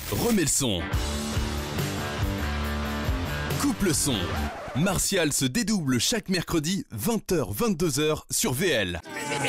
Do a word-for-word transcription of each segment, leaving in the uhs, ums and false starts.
remets le son. Coupe le son. Martial se dédouble chaque mercredi vingt heures vingt-deux heures sur V L.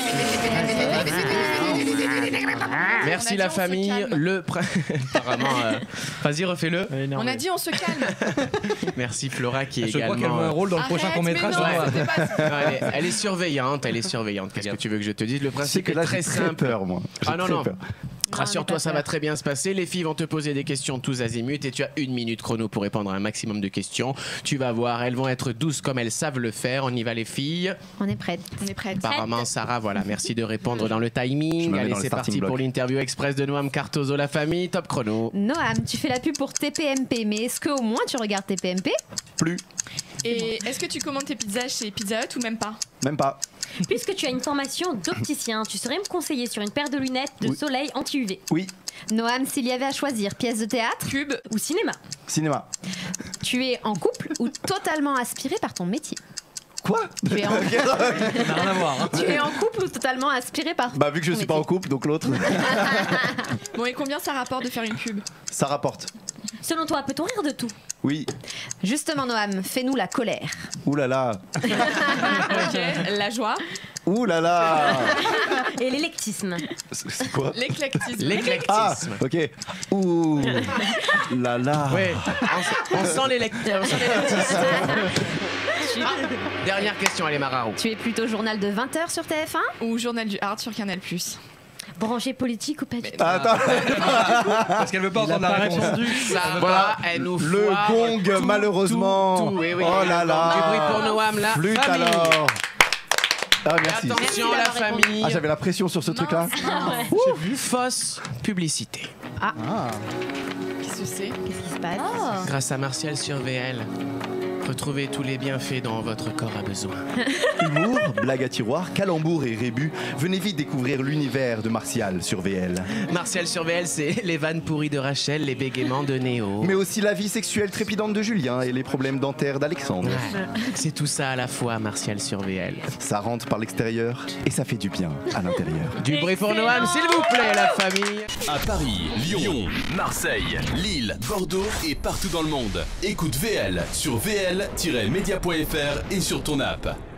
Merci la famille. Le pr... apparemment, euh... vas-y refais-le. On a dit on se calme. Merci Flora qui est Je également. crois qu'elle veut un rôle dans le Arrête, prochain court-métrage. mais non, Ouais. c'était pas- elle, est, elle est surveillante, elle est surveillante. Qu'est-ce que tu veux que je te dise? Le C'est principe que est là, très j'ai très simple. peur, moi. J'ai Ah non très non. peur. Rassure-toi, pas ça peur. va très bien se passer. Les filles vont te poser des questions tous azimuts et tu as une minute chrono pour répondre à un maximum de questions. Tu vas voir, elles vont être douces comme elles savent le faire. On y va les filles. On est prête. On est prête. Apparemment, Sarah, voilà, merci de répondre dans le Je timing. me mets Allez, dans le c'est starting parti block. pour l'interview express de Noam Cartozo, la famille. Top chrono. Noam, tu fais la pub pour T P M P, mais est-ce qu'au moins tu regardes T P M P? Plus, Et est-ce que tu commandes tes pizzas chez Pizza Hut ou même pas? même pas. Puisque tu as une formation d'opticien, tu saurais me conseiller sur une paire de lunettes de Oui. soleil anti-U V Oui, Noam, s'il y avait à choisir pièce de théâtre, Cube. ou cinéma. cinéma. tu es en couple ou totalement aspiré par ton métier? Quoi? Tu es en, Ça n'a rien à voir. hein. tu es en couple ou totalement aspiré par Bah, vu que je ton suis pas en métier? couple, donc l'autre, Bon, et combien ça rapporte de faire une pub? ça rapporte. Selon toi, peut-on rire de tout? Oui. Justement, Noam, fais-nous la colère. Ouh là là. Ok. La joie. Ouh là là. Et l'électisme. C'est c'est quoi? L'éclectisme. Ah, L'éclectisme. ok. Ouh là là. Ouais, on, on sent l'électisme. Ah, dernière question, allez Mararou. Tu es plutôt journal de vingt heures sur T F un? Ou Journal du Hard sur Canal plus. Branché politique ou pas du tout? Ah, attends, Parce qu'elle veut pas entendre la réponse. Ça Voilà. va, elle nous le foire gong, tout, malheureusement. tout, tout, oui, oui. Oh là là. Du bruit pour Noam, la Flûte famille. alors. Ah, merci. Attention Merci la d'avoir répondu. famille. Ah, j'avais la pression sur ce truc-là. Fausse publicité. Qu'est-ce que c'est? Qu'est-ce qui se passe? Grâce à Martial sur V L, retrouvez tous les bienfaits dont votre corps a besoin. Humour, blague à tiroir, calembour et rébus. Venez vite découvrir l'univers de Martial sur V L. Martial sur V L, c'est les vannes pourries de Rachel, les bégaiements de Néo. Mais aussi la vie sexuelle trépidante de Julien et les problèmes dentaires d'Alexandre. Ouais, c'est tout ça à la fois, Martial sur V L. Ça rentre par l'extérieur et ça fait du bien à l'intérieur. Du bruit pour Noam, s'il vous plaît, la famille. À Paris, Lyon, Marseille, Lille, Bordeaux et partout dans le monde. Écoute V L sur V L tiret média point F R et sur ton app.